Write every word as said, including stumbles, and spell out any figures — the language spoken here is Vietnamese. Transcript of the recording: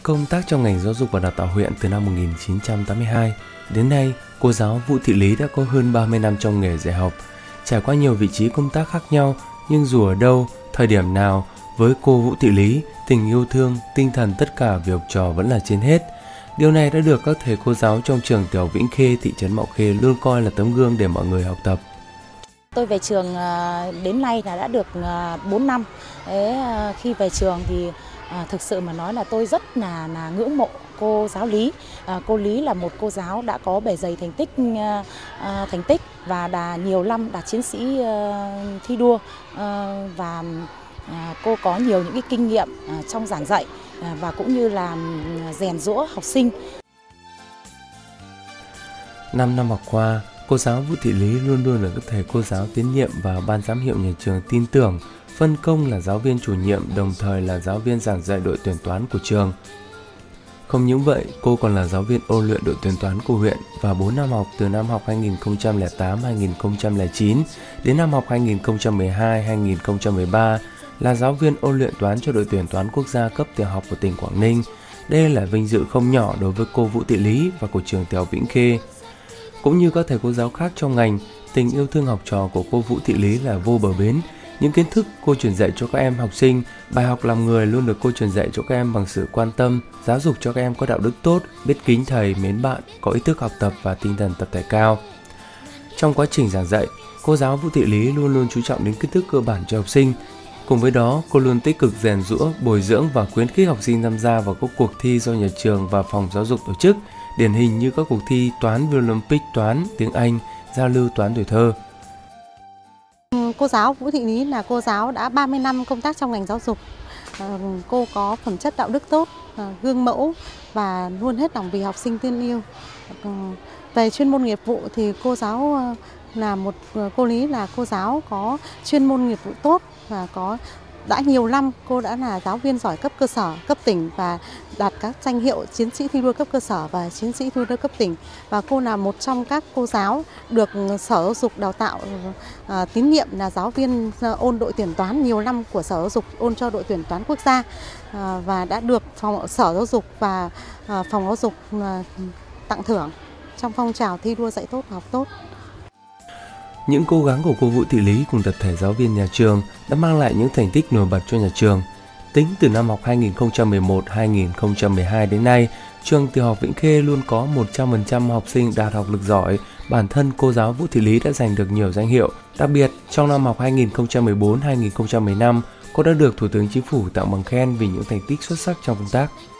Công tác trong ngành giáo dục và đào tạo huyện từ năm một nghìn chín trăm tám mươi hai, đến nay, cô giáo Vũ Thị Lý đã có hơn ba mươi năm trong nghề dạy học. Trải qua nhiều vị trí công tác khác nhau, nhưng dù ở đâu, thời điểm nào, với cô Vũ Thị Lý, tình yêu thương, tinh thần tất cả vì học trò vẫn là trên hết. Điều này đã được các thầy cô giáo trong trường tiểu học Vĩnh Khê, thị trấn Mạo Khê luôn coi là tấm gương để mọi người học tập. Tôi về trường đến nay là đã được bốn năm. Đấy, khi về trường thì à, thực sự mà nói là tôi rất là, là ngưỡng mộ cô giáo Lý. À, cô Lý là một cô giáo đã có bề dày thành tích à, thành tích và đã nhiều năm đạt chiến sĩ à, thi đua à, và à, cô có nhiều những cái kinh nghiệm à, trong giảng dạy à, và cũng như là rèn giũa học sinh. Năm năm học qua, cô giáo Vũ Thị Lý luôn luôn được các thầy cô giáo tín nhiệm và ban giám hiệu nhà trường tin tưởng, phân công là giáo viên chủ nhiệm, đồng thời là giáo viên giảng dạy đội tuyển toán của trường. Không những vậy, cô còn là giáo viên ôn luyện đội tuyển toán của huyện và bốn năm học từ năm học hai nghìn không trăm lẻ tám đến hai nghìn không trăm lẻ chín đến năm học hai nghìn không trăm mười hai đến hai nghìn không trăm mười ba là giáo viên ôn luyện toán cho đội tuyển toán quốc gia cấp tiểu học của tỉnh Quảng Ninh. Đây là vinh dự không nhỏ đối với cô Vũ Thị Lý và của trường tiểu học Vĩnh Khê. Cũng như các thầy cô giáo khác trong ngành, tình yêu thương học trò của cô Vũ Thị Lý là vô bờ bến. Những kiến thức cô truyền dạy cho các em học sinh, bài học làm người luôn được cô truyền dạy cho các em bằng sự quan tâm, giáo dục cho các em có đạo đức tốt, biết kính thầy, mến bạn, có ý thức học tập và tinh thần tập thể cao. Trong quá trình giảng dạy, cô giáo Vũ Thị Lý luôn luôn chú trọng đến kiến thức cơ bản cho học sinh. Cùng với đó, cô luôn tích cực rèn giũa, bồi dưỡng và khuyến khích học sinh tham gia vào các cuộc thi do nhà trường và phòng giáo dục tổ chức, điển hình như các cuộc thi toán Olympic toán, tiếng Anh, giao lưu toán tuổi thơ. Cô giáo Vũ Thị Lý là cô giáo đã ba mươi năm công tác trong ngành giáo dục. Cô có phẩm chất đạo đức tốt, gương mẫu và luôn hết lòng vì học sinh thương yêu. Về chuyên môn nghiệp vụ thì cô giáo là một cô Lý là cô giáo có chuyên môn nghiệp vụ tốt và có đã nhiều năm cô đã là giáo viên giỏi cấp cơ sở, cấp tỉnh và đạt các danh hiệu chiến sĩ thi đua cấp cơ sở và chiến sĩ thi đua cấp tỉnh. Và cô là một trong các cô giáo được Sở Giáo dục Đào tạo à, tín nhiệm là giáo viên ôn đội tuyển toán nhiều năm của Sở Giáo dục ôn cho đội tuyển toán quốc gia à, và đã được phòng Sở Giáo dục và à, phòng giáo dục à, tặng thưởng trong phong trào thi đua dạy tốt học tốt. Những cố gắng của cô Vũ Thị Lý cùng tập thể giáo viên nhà trường đã mang lại những thành tích nổi bật cho nhà trường. Tính từ năm học hai nghìn không trăm mười một đến hai nghìn không trăm mười hai đến nay, trường tiểu học Vĩnh Khê luôn có một trăm phần trăm học sinh đạt học lực giỏi. Bản thân cô giáo Vũ Thị Lý đã giành được nhiều danh hiệu. Đặc biệt, trong năm học hai nghìn không trăm mười bốn đến hai nghìn không trăm mười lăm, cô đã được Thủ tướng Chính phủ tặng bằng khen vì những thành tích xuất sắc trong công tác.